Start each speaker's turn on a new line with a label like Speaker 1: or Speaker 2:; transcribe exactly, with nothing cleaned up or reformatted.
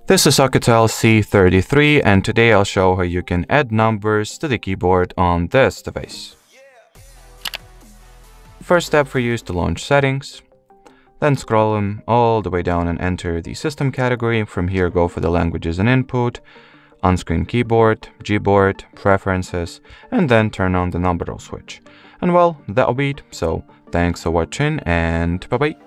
Speaker 1: This is OUKITEL C thirty-three, and today I'll show how you can add numbers to the keyboard on this device. First step for you is to launch Settings, then scroll them all the way down and enter the System category. From here, go for the Languages and Input, On-Screen Keyboard, Gboard, Preferences, and then turn on the number switch. And well, that'll be it. So thanks for watching, and bye bye.